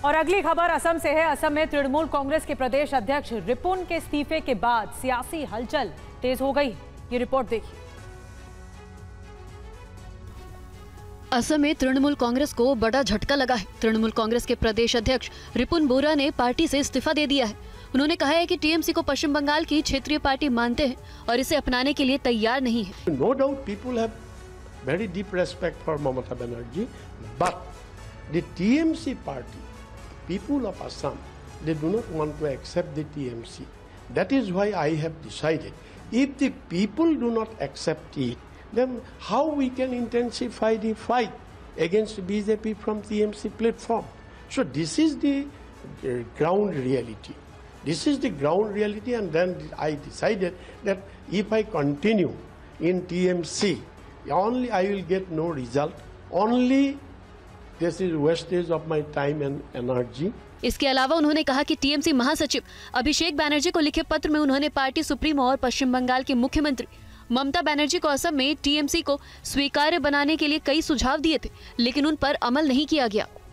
और अगली खबर असम से है। असम में तृणमूल कांग्रेस के प्रदेश अध्यक्ष रिपुन के इस्तीफे के बाद सियासी हलचल तेज हो गई। ये रिपोर्ट देखिए। असम में तृणमूल कांग्रेस को बड़ा झटका लगा है। तृणमूल कांग्रेस के प्रदेश अध्यक्ष रिपुन बोरा ने पार्टी से इस्तीफा दे दिया है। उन्होंने कहा है कि टीएमसी को पश्चिम बंगाल की क्षेत्रीय पार्टी मानते हैं और इसे अपनाने के लिए तैयार नहीं है। No doubt people have very deep respect for Mamata Banerjee, but the TMC party, people of Assam, they do not want to accept the TMC. That is why I have decided, if the people do not accept it, then how we can intensify the fight against BJP from TMC platform. So this is the ground reality. This is the ground reality, and then I decided that if I continue in TMC, only I will get no result. Only this is wastage of my time and energy. इसके अलावा उन्होंने कहा कि TMC महासचिव अभिषेक बैनर्जी को लिखे पत्र में उन्होंने पार्टी सुप्रीमो और पश्चिम बंगाल के मुख्यमंत्री ममता बनर्जी को असम में टीएमसी को स्वीकार्य बनाने के लिए कई सुझाव दिए थे, लेकिन उन पर अमल नहीं किया गया।